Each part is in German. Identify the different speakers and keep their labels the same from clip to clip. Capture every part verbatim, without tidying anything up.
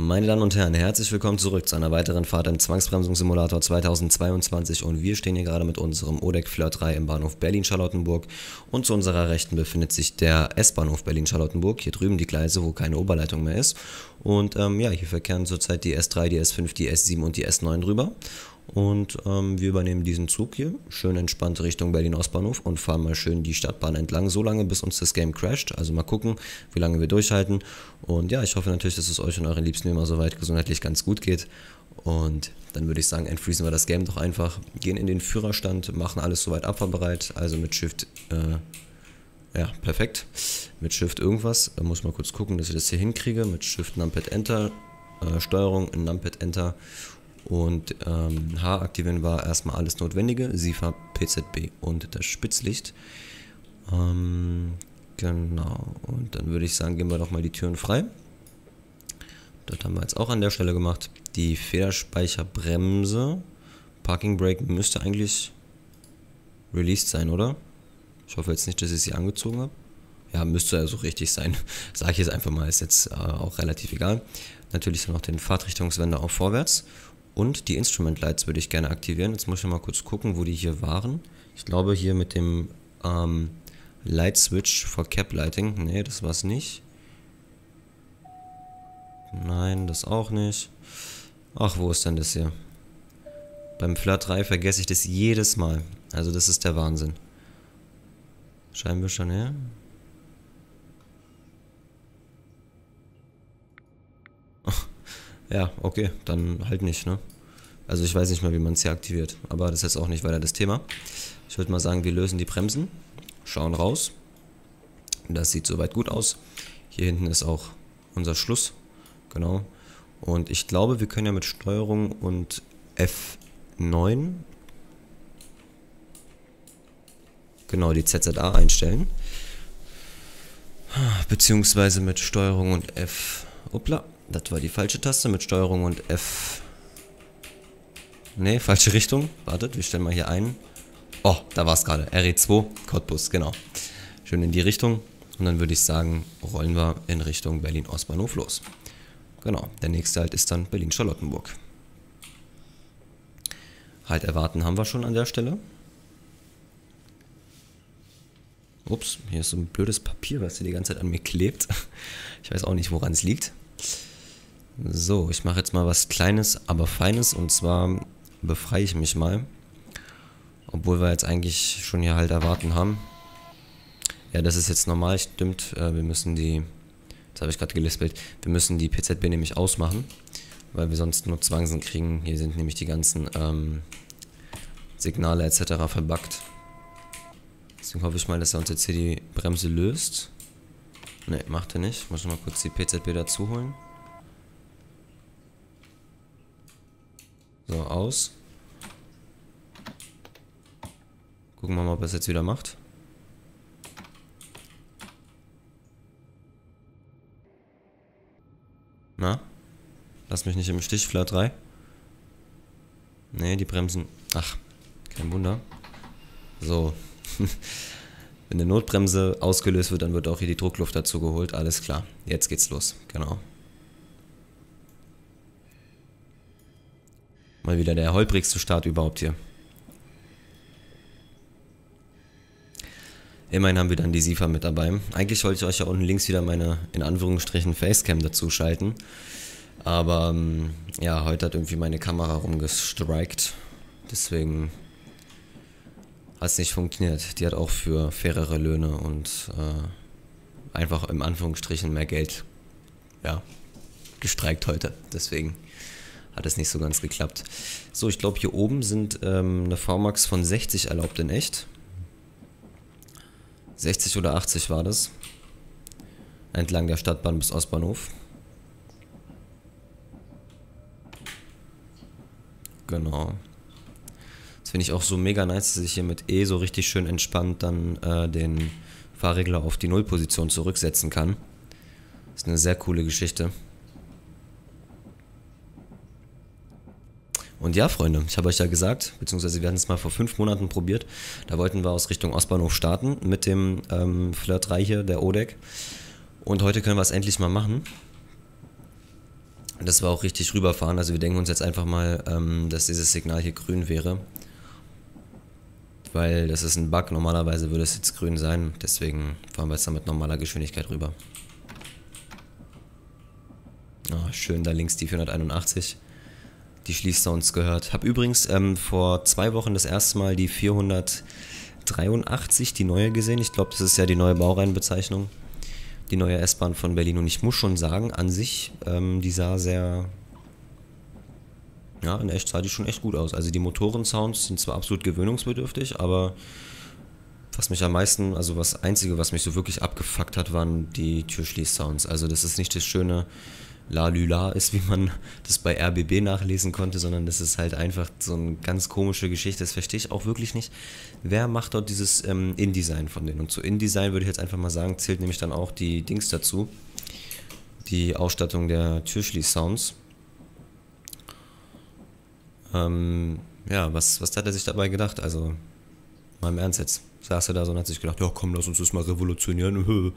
Speaker 1: Meine Damen und Herren, herzlich willkommen zurück zu einer weiteren Fahrt im Zwangsbremsungssimulator zweitausendzweiundzwanzig und wir stehen hier gerade mit unserem ODEC Flirt drei im Bahnhof Berlin-Charlottenburg und zu unserer Rechten befindet sich der S-Bahnhof Berlin-Charlottenburg, hier drüben die Gleise, wo keine Oberleitung mehr ist und ähm, ja, hier verkehren zurzeit die S drei, die S fünf, die S sieben und die S neun drüber. Und ähm, wir übernehmen diesen Zug hier, schön entspannt Richtung Berlin-Ostbahnhof und fahren mal schön die Stadtbahn entlang, so lange bis uns das Game crasht. Also mal gucken, wie lange wir durchhalten. Und ja, ich hoffe natürlich, dass es euch und euren Liebsten immer soweit gesundheitlich ganz gut geht. Und dann würde ich sagen, entfreezen wir das Game doch einfach, gehen in den Führerstand, machen alles soweit abfahrbereit, also mit Shift, äh, ja, perfekt. Mit Shift irgendwas, da muss ich mal kurz gucken, dass ich das hier hinkriege, mit Shift Numpad Enter, äh, Steuerung in Numpad Enter. Und ähm, H aktivieren war erstmal alles Notwendige, SIFA, P Z B und das Spitzlicht. Ähm, genau, und dann würde ich sagen, gehen wir doch mal die Türen frei. Das haben wir jetzt auch an der Stelle gemacht. Die Federspeicherbremse, Parking Brake müsste eigentlich released sein, oder? Ich hoffe jetzt nicht, dass ich sie angezogen habe. Ja, müsste also richtig sein. Sage ich jetzt einfach mal, ist jetzt äh, auch relativ egal. Natürlich noch den Fahrtrichtungswender auf vorwärts. Und die Instrument Lights würde ich gerne aktivieren. Jetzt muss ich mal kurz gucken, wo die hier waren. Ich glaube hier mit dem ähm, Light Switch for Cap Lighting. Ne, das war es nicht. Nein, das auch nicht. Ach, wo ist denn das hier? Beim Flirt drei vergesse ich das jedes Mal. Also das ist der Wahnsinn. Scheinwischer, ne? Ja, okay, dann halt nicht, ne? Also ich weiß nicht mehr, wie man es hier aktiviert, aber das ist jetzt auch nicht weiter das Thema. Ich würde mal sagen, wir lösen die Bremsen, schauen raus. Das sieht soweit gut aus. Hier hinten ist auch unser Schluss, genau. Und ich glaube, wir können ja mit Steuerung und F neun genau die Z Z A einstellen. Beziehungsweise mit Steuerung und F... Uppla. Das war die falsche Taste, mit Steuerung und F... Ne, falsche Richtung. Wartet, wir stellen mal hier ein. Oh, da war es gerade. R E zwei, Cottbus, genau. Schön in die Richtung. Und dann würde ich sagen, rollen wir in Richtung Berlin-Ostbahnhof los. Genau, der nächste Halt ist dann Berlin-Charlottenburg. Halt erwarten haben wir schon an der Stelle. Ups, hier ist so ein blödes Papier, was hier die ganze Zeit an mir klebt. Ich weiß auch nicht, woran es liegt. So, ich mache jetzt mal was Kleines, aber Feines, und zwar befreie ich mich mal. Obwohl wir jetzt eigentlich schon hier halt erwarten haben. Ja, das ist jetzt normal, stimmt. Äh, wir müssen die, das habe ich gerade gelispelt, wir müssen die P Z B nämlich ausmachen, weil wir sonst nur Zwangsen kriegen. Hier sind nämlich die ganzen ähm, Signale et cetera verbuggt. Deswegen hoffe ich mal, dass er uns jetzt hier die Bremse löst. Ne, macht er nicht. Ich muss noch mal kurz die P Z B dazu holen. So, aus. Gucken wir mal, ob er es jetzt wieder macht. Na? Lass mich nicht im Stich, Flirt drei. Ne, die Bremsen... Ach, kein Wunder. So. Wenn eine Notbremse ausgelöst wird, dann wird auch hier die Druckluft dazu geholt. Alles klar. Jetzt geht's los. Genau. Mal wieder der holprigste Start überhaupt hier. Immerhin haben wir dann die SIFA mit dabei. Eigentlich wollte ich euch ja unten links wieder meine, in Anführungsstrichen, Facecam dazu schalten. Aber, ähm, ja, heute hat irgendwie meine Kamera rumgestrikt. Deswegen hat es nicht funktioniert. Die hat auch für fairere Löhne und äh, einfach im Anführungsstrichen mehr Geld, ja, gestreikt heute. Deswegen hat es nicht so ganz geklappt. So, ich glaube, hier oben sind ähm, eine V Max von sechzig erlaubt in echt. sechzig oder achtzig war das. Entlang der Stadtbahn bis Ostbahnhof. Genau. Das finde ich auch so mega nice, dass ich hier mit E so richtig schön entspannt dann äh, den Fahrregler auf die Nullposition zurücksetzen kann. Das ist eine sehr coole Geschichte. Und ja, Freunde, ich habe euch ja gesagt, beziehungsweise wir hatten es mal vor fünf Monaten probiert. Da wollten wir aus Richtung Ostbahnhof starten mit dem ähm, Flirt drei hier, der ODEC. Und heute können wir es endlich mal machen. dass wir auch richtig rüberfahren. Also wir denken uns jetzt einfach mal, ähm, dass dieses Signal hier grün wäre. Weil das ist ein Bug, normalerweise würde es jetzt grün sein. Deswegen fahren wir jetzt da mit normaler Geschwindigkeit rüber. Oh, schön, da links die vierhunderteinundachtzig. Die Schließsounds gehört. Hab übrigens ähm, vor zwei Wochen das erste Mal die vierhundertdreiundachtzig, die neue, gesehen. Ich glaube, das ist ja die neue Baureihenbezeichnung. Die neue S-Bahn von Berlin. Und ich muss schon sagen, an sich, ähm, die sah sehr... Ja, in echt sah die schon echt gut aus. Also die Motorensounds sind zwar absolut gewöhnungsbedürftig, aber was mich am meisten, also das Einzige, was mich so wirklich abgefuckt hat, waren die Türschließ-Sounds. Also das ist nicht das schöne La-Lü-La ist, wie man das bei R B B nachlesen konnte, sondern das ist halt einfach so eine ganz komische Geschichte. Das verstehe ich auch wirklich nicht. Wer macht dort dieses ähm, InDesign von denen? Und zu InDesign würde ich jetzt einfach mal sagen, zählt nämlich dann auch die Dings dazu. Die Ausstattung der Türschließ-Sounds. Ähm, ja, was, was hat er sich dabei gedacht? Also, mal im Ernst jetzt. Saß er da so und hat sich gedacht, ja komm, lass uns das mal revolutionieren.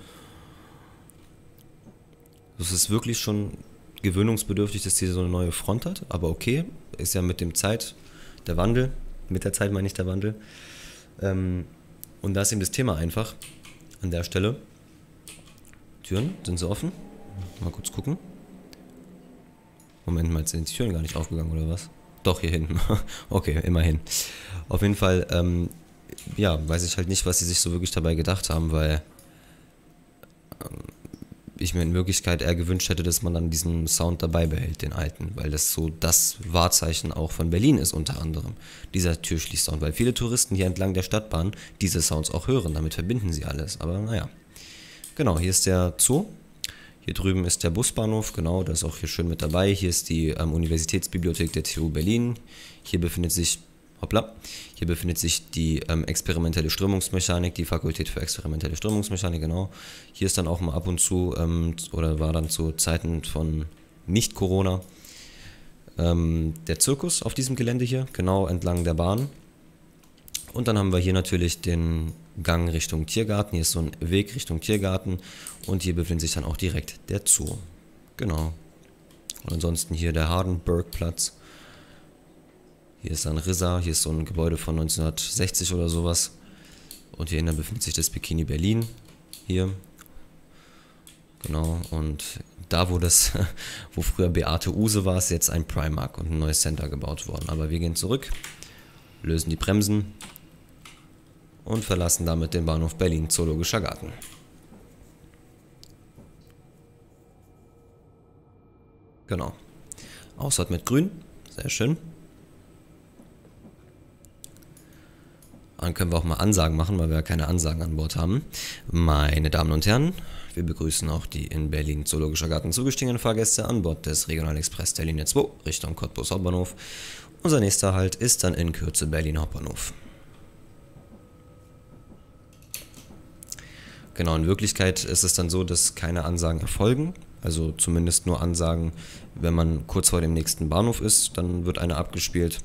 Speaker 1: Das ist wirklich schon gewöhnungsbedürftig, dass die so eine neue Front hat, aber okay, ist ja mit dem Zeit, der Wandel, mit der Zeit meine ich der Wandel. Ähm, und da ist eben das Thema einfach, an der Stelle. Türen, sind sie offen? Mal kurz gucken. Moment mal, sind die Türen gar nicht aufgegangen oder was? Doch, hier hinten. Okay, immerhin. Auf jeden Fall, ähm, ja, weiß ich halt nicht, was sie sich so wirklich dabei gedacht haben, weil ähm, ich mir in Wirklichkeit eher gewünscht hätte, dass man dann diesen Sound dabei behält, den alten, weil das so das Wahrzeichen auch von Berlin ist, unter anderem, dieser Türschließ-Sound, weil viele Touristen hier entlang der Stadtbahn diese Sounds auch hören, damit verbinden sie alles, aber naja. Genau, hier ist der Zoo. Hier drüben ist der Busbahnhof, genau, das ist auch hier schön mit dabei. Hier ist die ähm, Universitätsbibliothek der T U Berlin. Hier befindet sich, hoppla, hier befindet sich die ähm, experimentelle Strömungsmechanik, die Fakultät für experimentelle Strömungsmechanik, genau. Hier ist dann auch mal ab und zu, ähm, oder war dann zu Zeiten von Nicht-Corona, ähm, der Zirkus auf diesem Gelände hier, genau entlang der Bahn. Und dann haben wir hier natürlich den Gang Richtung Tiergarten. Hier ist so ein Weg Richtung Tiergarten und hier befindet sich dann auch direkt der Zoo. Genau. Und ansonsten hier der Hardenbergplatz. Hier ist dann Rissa, hier ist so ein Gebäude von neunzehnhundertsechzig oder sowas. Und hier hinten befindet sich das Bikini Berlin. Hier. Genau. Und da, wo das, wo früher Beate Uhse war, ist jetzt ein Primark und ein neues Center gebaut worden. Aber wir gehen zurück, lösen die Bremsen und verlassen damit den Bahnhof Berlin, Zoologischer Garten. Genau. Ausfahrt mit Grün, sehr schön. Dann können wir auch mal Ansagen machen, weil wir ja keine Ansagen an Bord haben. Meine Damen und Herren, wir begrüßen auch die in Berlin Zoologischer Garten zugestiegenen Fahrgäste an Bord des Regionalexpress der Linie zwei Richtung Cottbus Hauptbahnhof. Unser nächster Halt ist dann in Kürze Berlin Hauptbahnhof. Genau, in Wirklichkeit ist es dann so, dass keine Ansagen erfolgen, also zumindest nur Ansagen, wenn man kurz vor dem nächsten Bahnhof ist, dann wird eine abgespielt.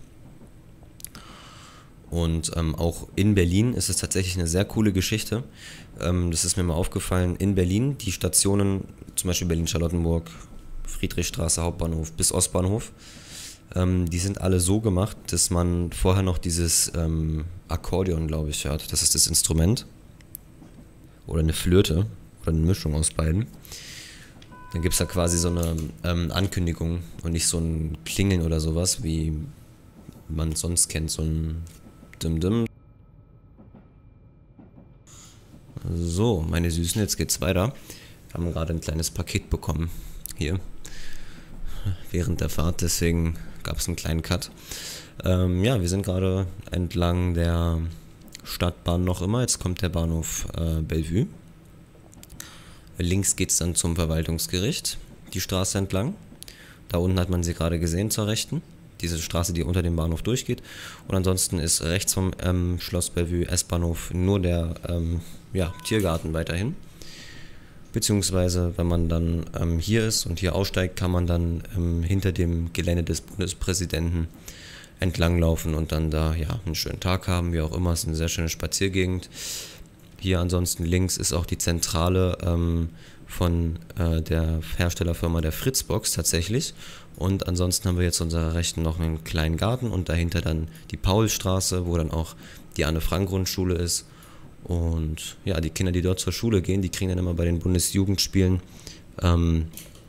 Speaker 1: Und ähm, auch in Berlin ist es tatsächlich eine sehr coole Geschichte. Ähm, das ist mir mal aufgefallen, in Berlin, die Stationen, zum Beispiel Berlin-Charlottenburg, Friedrichstraße, Hauptbahnhof bis Ostbahnhof, ähm, die sind alle so gemacht, dass man vorher noch dieses ähm, Akkordeon, glaube ich, hört. Das ist das Instrument. Oder eine Flöte oder eine Mischung aus beiden. Dann gibt es da quasi so eine ähm, Ankündigung und nicht so ein Klingeln oder sowas, wie man es sonst kennt, so ein Dim-Dim. So, meine Süßen, jetzt geht's weiter. Wir haben gerade ein kleines Paket bekommen hier während der Fahrt, deswegen gab es einen kleinen Cut. Ähm, ja, wir sind gerade entlang der Stadtbahn noch immer. Jetzt kommt der Bahnhof äh, Bellevue. Links geht es dann zum Verwaltungsgericht, die Straße entlang. Da unten hat man sie gerade gesehen zur Rechten. Diese Straße, die unter dem Bahnhof durchgeht. Und ansonsten ist rechts vom ähm, Schloss Bellevue S-Bahnhof nur der ähm, ja, Tiergarten weiterhin. Beziehungsweise, wenn man dann ähm, hier ist und hier aussteigt, kann man dann ähm, hinter dem Gelände des Bundespräsidenten entlanglaufen und dann da ja einen schönen Tag haben, wie auch immer. Es ist eine sehr schöne Spaziergegend. Hier ansonsten links ist auch die Zentrale ähm, von äh, der Herstellerfirma der Fritzbox tatsächlich. Und ansonsten haben wir jetzt unserer Rechten noch einen kleinen Garten und dahinter dann die Paulstraße, wo dann auch die Anne-Frank-Grundschule ist. Und ja, die Kinder, die dort zur Schule gehen, die kriegen dann immer bei den Bundesjugendspielen ähm,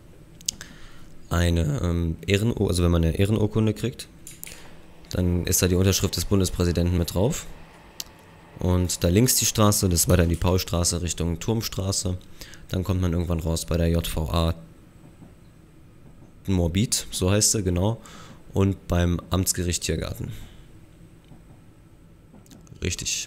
Speaker 1: eine ähm, Ehrenurkunde, also wenn man eine Ehrenurkunde kriegt, dann ist da die Unterschrift des Bundespräsidenten mit drauf. Und da links die Straße, das ist weiter die Paulstraße Richtung Turmstraße. Dann kommt man irgendwann raus bei der J V A Morbid, so heißt sie, genau. Und beim Amtsgericht Tiergarten. Richtig.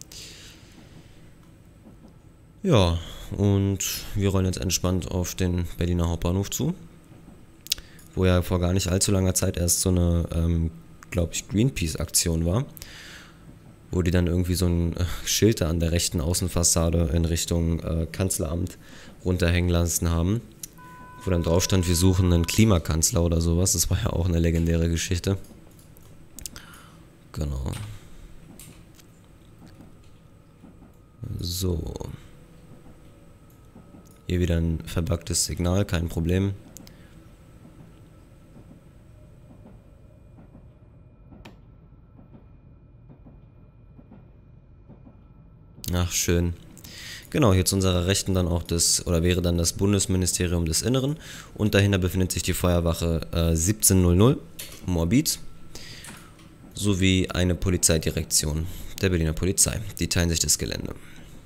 Speaker 1: Ja, und wir rollen jetzt entspannt auf den Berliner Hauptbahnhof zu, wo ja vor gar nicht allzu langer Zeit erst so eine, ähm, glaube ich, Greenpeace-Aktion war, wo die dann irgendwie so ein äh, Schild da an der rechten Außenfassade in Richtung äh, Kanzleramt runterhängen lassen haben, wo dann drauf stand, wir suchen einen Klimakanzler oder sowas. Das war ja auch eine legendäre Geschichte. Genau. So. Hier wieder ein verbuggtes Signal, kein Problem. Ach, schön. Genau, hier zu unserer Rechten dann auch das, oder wäre dann das Bundesministerium des Inneren und dahinter befindet sich die Feuerwache äh, siebzehnhundert Morbid sowie eine Polizeidirektion der Berliner Polizei. Die teilen sich das Gelände.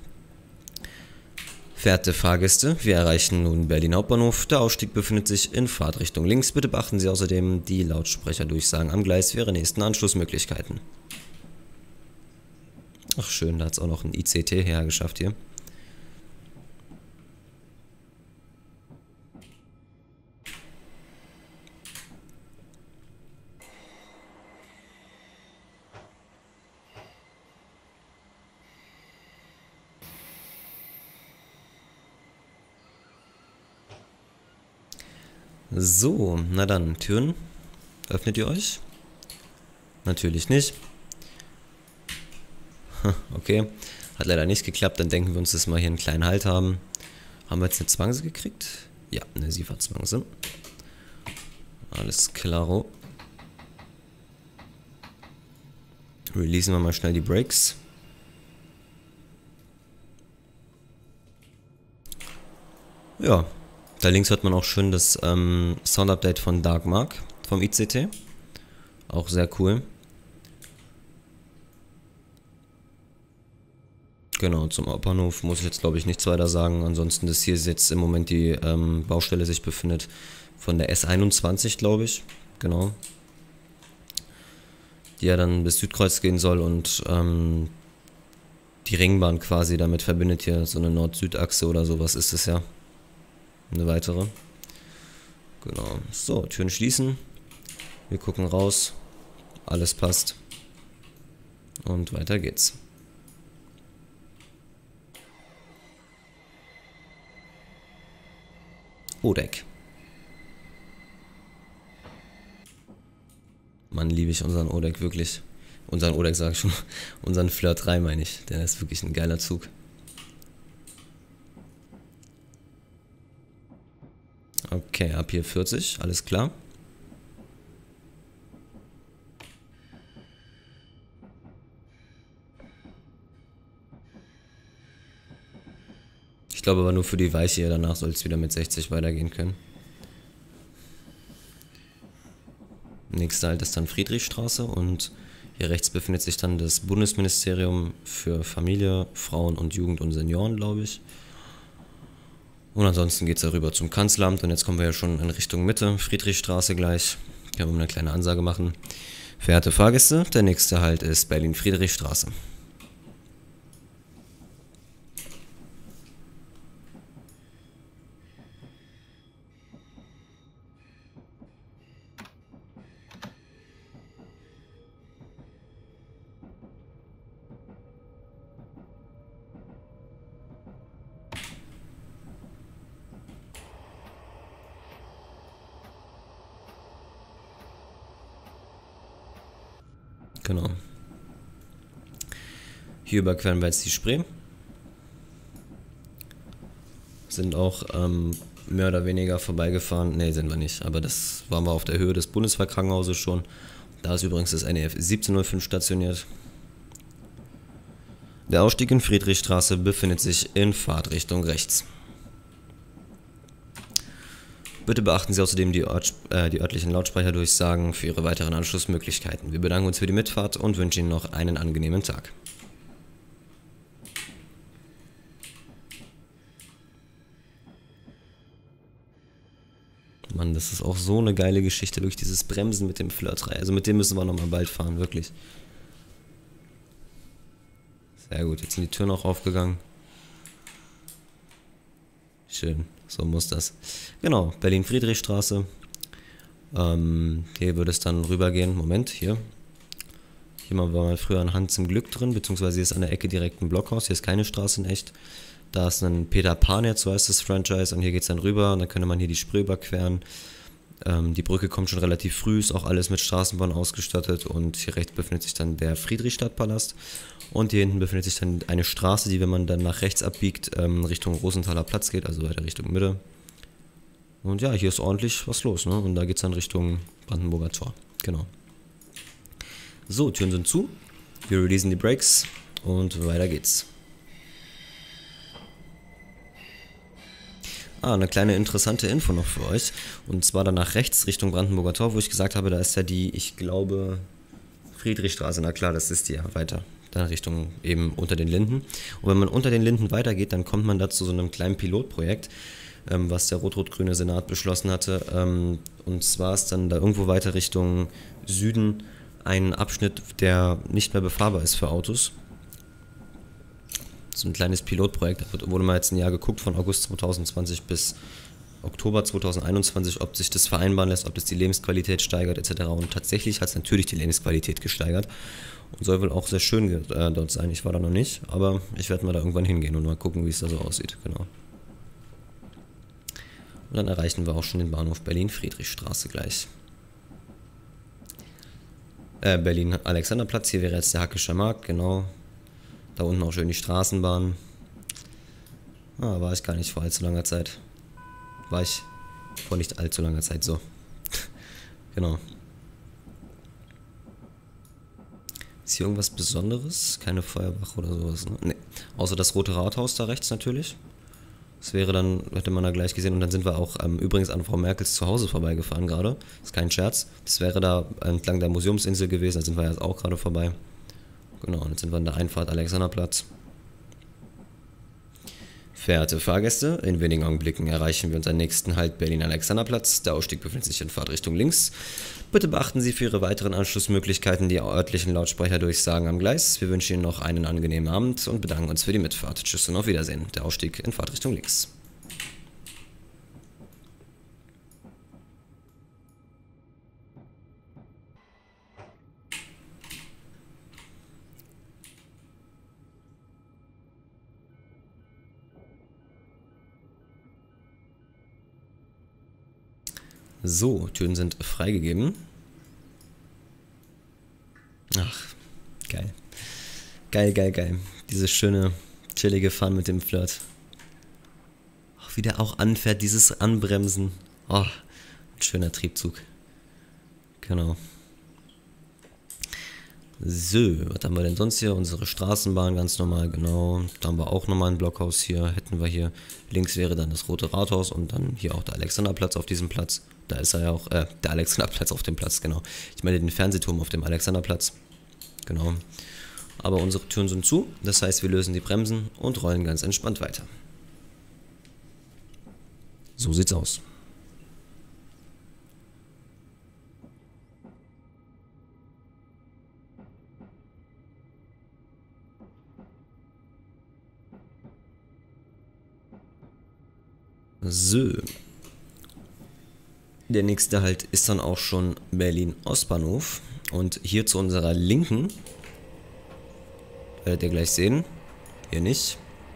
Speaker 1: Verehrte Fahrgäste, wir erreichen nun Berlin Hauptbahnhof. Der Ausstieg befindet sich in Fahrtrichtung links. Bitte beachten Sie außerdem die Lautsprecherdurchsagen am Gleis für Ihre nächsten Anschlussmöglichkeiten. Ach schön, da hat es auch noch ein I C T hergeschafft hier. So, na dann, Türen. Öffnet ihr euch? Natürlich nicht. Okay, hat leider nicht geklappt, dann denken wir uns, dass wir hier einen kleinen Halt haben. Haben wir jetzt eine Zwangse gekriegt? Ja, eine Sieferzwangse. Alles klaro. Releasen wir mal schnell die Brakes. Ja, da links hört man auch schön das ähm, Sound-Update von Dark Mark vom I C T. Auch sehr cool. Genau, zum Hauptbahnhof muss ich jetzt glaube ich nichts weiter sagen. Ansonsten, dass hier jetzt im Moment die ähm, Baustelle sich befindet von der S einundzwanzig, glaube ich. Genau. Die ja dann bis Südkreuz gehen soll und ähm, die Ringbahn quasi damit verbindet hier so eine Nord-Süd-Achse oder sowas ist es ja. Eine weitere. Genau. So, Türen schließen. Wir gucken raus. Alles passt. Und weiter geht's. Odeck. Mann, liebe ich unseren Odeck wirklich. Unseren Odeck sage ich schon. Unseren Flirt drei meine ich. Der ist wirklich ein geiler Zug. Okay, ab hier vierzig, alles klar. Ich glaube aber nur für die Weiche, danach soll es wieder mit sechzig weitergehen können. Nächster Halt ist dann Friedrichstraße und hier rechts befindet sich dann das Bundesministerium für Familie, Frauen und Jugend und Senioren, glaube ich. Und ansonsten geht es darüber zum Kanzleramt und jetzt kommen wir ja schon in Richtung Mitte, Friedrichstraße gleich. Können wir eine kleine Ansage machen. Verehrte Fahrgäste, der nächste Halt ist Berlin-Friedrichstraße. Genau. Hier überqueren wir jetzt die Spree. Das sind auch ähm, mehr oder weniger vorbeigefahren. Ne, sind wir nicht, aber das waren wir auf der Höhe des Bundeswehrkrankenhauses schon. Da ist übrigens das N E F siebzehnhundertfünf stationiert. Der Ausstieg in Friedrichstraße befindet sich in Fahrtrichtung rechts. Bitte beachten Sie außerdem die, Ort, äh, die örtlichen Lautsprecherdurchsagen für Ihre weiteren Anschlussmöglichkeiten. Wir bedanken uns für die Mitfahrt und wünschen Ihnen noch einen angenehmen Tag. Mann, das ist auch so eine geile Geschichte, wirklich dieses Bremsen mit dem Flirt drei. Also mit dem müssen wir nochmal bald fahren, wirklich. Sehr gut, jetzt sind die Türen auch aufgegangen. Schön, so muss das. Genau, Berlin-Friedrichstraße. Ähm, hier würde es dann rübergehen. Moment, hier. Hier war mal früher ein Hand zum Glück drin, beziehungsweise hier ist an der Ecke direkt ein Blockhaus. Hier ist keine Straße in echt. Da ist ein Peter Pan jetzt, so heißt das Franchise. Und hier geht es dann rüber und dann könnte man hier die Spree überqueren. Ähm, die Brücke kommt schon relativ früh, ist auch alles mit Straßenbahn ausgestattet. Und hier rechts befindet sich dann der Friedrichstadtpalast. Und hier hinten befindet sich dann eine Straße, die, wenn man dann nach rechts abbiegt, ähm, Richtung Rosenthaler Platz geht, also weiter Richtung Mitte. Und ja, hier ist ordentlich was los, ne? Und da geht es dann Richtung Brandenburger Tor. Genau. So, Türen sind zu. Wir releasen die Brakes und weiter geht's. Ah, eine kleine interessante Info noch für euch. Und zwar dann nach rechts Richtung Brandenburger Tor, wo ich gesagt habe, da ist ja die, ich glaube, Friedrichstraße. Na klar, das ist die ja weiter. Dann Richtung eben unter den Linden. Und wenn man unter den Linden weitergeht, dann kommt man da zu so einem kleinen Pilotprojekt, ähm, was der rot-rot-grüne Senat beschlossen hatte. Ähm, und zwar ist dann da irgendwo weiter Richtung Süden ein Abschnitt, der nicht mehr befahrbar ist für Autos. So ein kleines Pilotprojekt, da wurde mal jetzt ein Jahr geguckt, von August zweitausendzwanzig bis Oktober zweitausendeinundzwanzig, ob sich das vereinbaren lässt, ob das die Lebensqualität steigert et cetera. Und tatsächlich hat es natürlich die Lebensqualität gesteigert und soll wohl auch sehr schön äh, dort sein. Ich war da noch nicht, aber ich werde mal da irgendwann hingehen und mal gucken, wie es da so aussieht. Genau. Und dann erreichen wir auch schon den Bahnhof Berlin-Friedrichstraße gleich. Äh, Berlin-Alexanderplatz, hier wäre jetzt der Hackischer Markt, genau. Da unten auch schön die Straßenbahn. Ah, war ich gar nicht vor allzu langer Zeit. War ich vor nicht allzu langer Zeit so. Genau. Ist hier irgendwas Besonderes? Keine Feuerwache oder sowas, ne? Nee. Außer das Rote Rathaus da rechts natürlich. Das wäre dann, hätte man da gleich gesehen. Und dann sind wir auch ähm, übrigens an Frau Merkels Zuhause vorbeigefahren gerade. Ist kein Scherz. Das wäre da entlang der Museumsinsel gewesen. Da sind wir jetzt auch gerade vorbei. Genau, und jetzt sind wir an der Einfahrt Alexanderplatz. Verehrte Fahrgäste, in wenigen Augenblicken erreichen wir unseren nächsten Halt Berlin-Alexanderplatz. Der Ausstieg befindet sich in Fahrtrichtung links. Bitte beachten Sie für Ihre weiteren Anschlussmöglichkeiten die örtlichen Lautsprecherdurchsagen am Gleis. Wir wünschen Ihnen noch einen angenehmen Abend und bedanken uns für die Mitfahrt. Tschüss und auf Wiedersehen. Der Ausstieg in Fahrtrichtung links. So, Türen sind freigegeben. Ach, geil. Geil, geil, geil. Dieses schöne, chillige Fahren mit dem Flirt. Ach, wie der auch anfährt, dieses Anbremsen. Oh, ein schöner Triebzug. Genau. So, was haben wir denn sonst hier? Unsere Straßenbahn ganz normal, genau. Da haben wir auch nochmal ein Blockhaus hier. Hätten wir hier. Links wäre dann das Rote Rathaus und dann hier auch der Alexanderplatz auf diesem Platz. Da ist er ja auch, äh, der Alexanderplatz auf dem Platz, genau. Ich meine den Fernsehturm auf dem Alexanderplatz. Genau. Aber unsere Türen sind zu, das heißt, wir lösen die Bremsen und rollen ganz entspannt weiter. So sieht's aus. So. Der nächste Halt ist dann auch schon Berlin Ostbahnhof. Und hier zu unserer Linken, werdet ihr gleich sehen, hier nicht.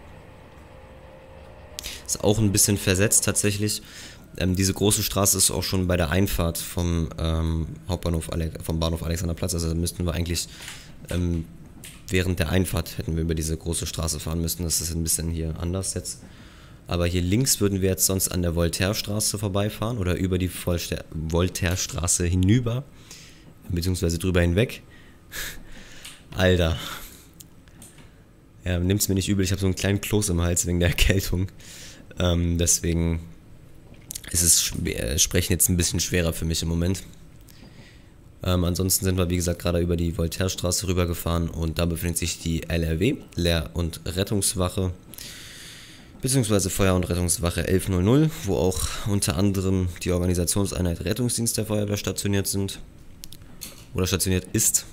Speaker 1: Ist auch ein bisschen versetzt tatsächlich. Ähm, diese große Straße ist auch schon bei der Einfahrt vom ähm, Hauptbahnhof, Ale vom Bahnhof Alexanderplatz. Also da müssten wir eigentlich ähm, während der Einfahrt hätten wir über diese große Straße fahren müssen. Das ist ein bisschen hier anders jetzt. Aber hier links würden wir jetzt sonst an der Voltairestraße vorbeifahren oder über die Volster- Voltairestraße hinüber, beziehungsweise drüber hinweg. Alter. Ja, nimmt's mir nicht übel, ich habe so einen kleinen Kloß im Hals wegen der Erkältung. Ähm, deswegen ist es schwer, Sprechen jetzt ein bisschen schwerer für mich im Moment. Ähm, ansonsten sind wir, wie gesagt, gerade über die Voltairestraße rübergefahren und da befindet sich die L R W, Lehr- und Rettungswache, beziehungsweise Feuer- und Rettungswache elfhundert, wo auch unter anderem die Organisationseinheit Rettungsdienst der Feuerwehr stationiert sind oder stationiert ist.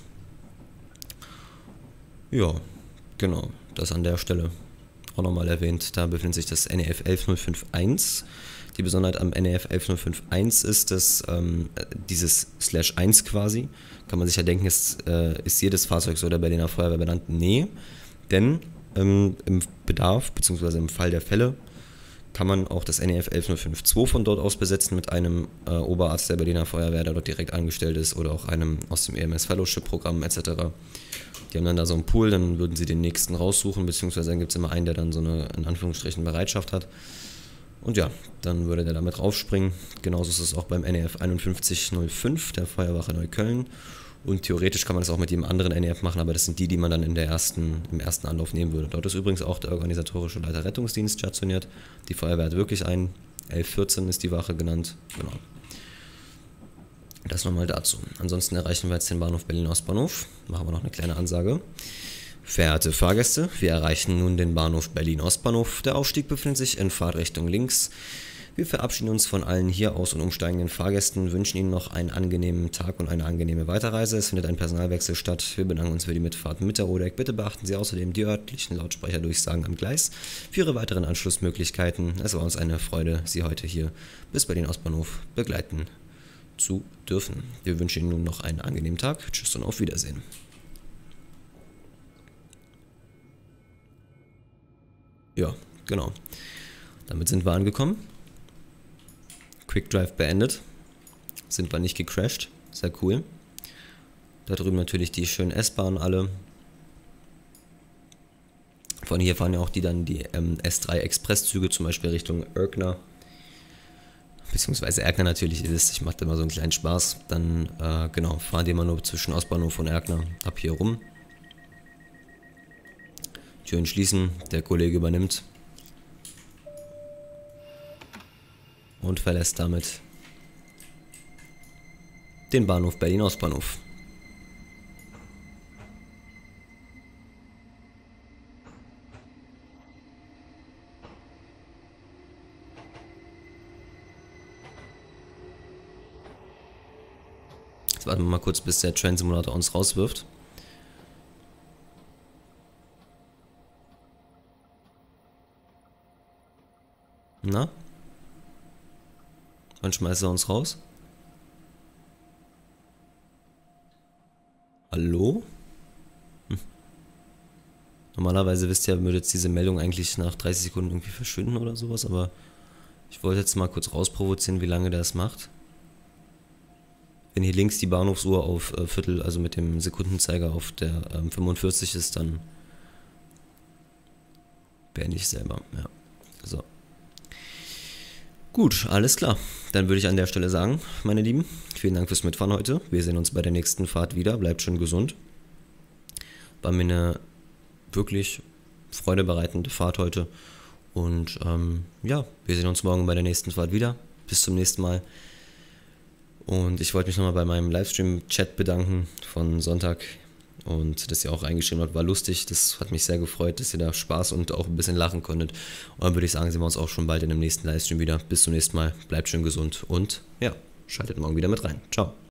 Speaker 1: Ja, genau, das an der Stelle auch nochmal erwähnt. Da befindet sich das N E F elftausendeinhundertfünfundsechzig. Die Besonderheit am N E F elftausendeinhundertfünfundsechzig ist, dass ähm, dieses Slash eins quasi, kann man sich ja denken, ist, äh, ist jedes Fahrzeug so der Berliner Feuerwehr benannt. Nee, denn ähm, im Bedarf, beziehungsweise im Fall der Fälle, kann man auch das N E F elftausendfünfundfünfzig von dort aus besetzen mit einem äh, Oberarzt der Berliner Feuerwehr, der dort direkt angestellt ist, oder auch einem aus dem E M S-Fellowship-Programm et cetera. Die haben dann da so einen Pool, dann würden sie den nächsten raussuchen, beziehungsweise dann gibt es immer einen, der dann so eine, in Anführungsstrichen, Bereitschaft hat. Und ja, dann würde der damit raufspringen. Genauso ist es auch beim N E F einundfünfzig null fünf, der Feuerwache Neukölln. Und theoretisch kann man das auch mit jedem anderen N E F machen, aber das sind die, die man dann in der ersten, im ersten Anlauf nehmen würde. Dort ist übrigens auch der organisatorische Leiter Rettungsdienst stationiert. Die Feuerwehr hat wirklich einen. elf vierzehn ist die Wache genannt. Genau. Das nochmal dazu. Ansonsten erreichen wir jetzt den Bahnhof Berlin-Ostbahnhof. Machen wir noch eine kleine Ansage. Verehrte Fahrgäste, wir erreichen nun den Bahnhof Berlin-Ostbahnhof. Der Aufstieg befindet sich in Fahrtrichtung links. Wir verabschieden uns von allen hier aus- und umsteigenden Fahrgästen, wünschen Ihnen noch einen angenehmen Tag und eine angenehme Weiterreise. Es findet ein Personalwechsel statt. Wir bedanken uns für die Mitfahrt mit der Odeck. Bitte beachten Sie außerdem die örtlichen Lautsprecherdurchsagen am Gleis für Ihre weiteren Anschlussmöglichkeiten. Es war uns eine Freude, Sie heute hier bis Berlin-Ostbahnhof begleiten zu dürfen. Wir wünschen Ihnen nun noch einen angenehmen Tag. Tschüss und auf Wiedersehen. Ja, genau. Damit sind wir angekommen. Quick Drive beendet. Sind wir nicht gecrashed. Sehr cool. Da drüben natürlich die schönen S-Bahnen alle. Von hier fahren ja auch die dann die ähm, S drei Expresszüge, zum Beispiel Richtung Erkner. Beziehungsweise Erkner natürlich, ihr wisst, ich mache da immer so einen kleinen Spaß. Dann, äh, genau, fahren die immer nur zwischen Ostbahnhof und Erkner ab hier rum. Türen schließen, der Kollege übernimmt. Und verlässt damit den Bahnhof Berlin-Ostbahnhof. Jetzt warten wir mal kurz, bis der Train Simulator uns rauswirft. Na? Wann schmeißt er uns raus? Hallo? Hm. Normalerweise wisst ihr, würde jetzt diese Meldung eigentlich nach dreißig Sekunden irgendwie verschwinden oder sowas, aber ich wollte jetzt mal kurz rausprovozieren, wie lange der es macht. Wenn hier links die Bahnhofsuhr auf äh, Viertel, also mit dem Sekundenzeiger auf der ähm, fünfundvierzig ist, dann beende ich selber. Ja. So. Gut, alles klar. Dann würde ich an der Stelle sagen, meine Lieben, vielen Dank fürs Mitfahren heute. Wir sehen uns bei der nächsten Fahrt wieder. Bleibt schön gesund. War mir eine wirklich freudebereitende Fahrt heute. Und ähm, ja, wir sehen uns morgen bei der nächsten Fahrt wieder. Bis zum nächsten Mal. Und ich wollte mich nochmal bei meinem Livestream-Chat bedanken von Sonntag. Und dass ihr auch reingeschrieben habt, war lustig. Das hat mich sehr gefreut, dass ihr da Spaß und auch ein bisschen lachen konntet. Und dann würde ich sagen, sehen wir uns auch schon bald in dem nächsten Livestream wieder. Bis zum nächsten Mal. Bleibt schön gesund und ja, schaltet morgen wieder mit rein. Ciao.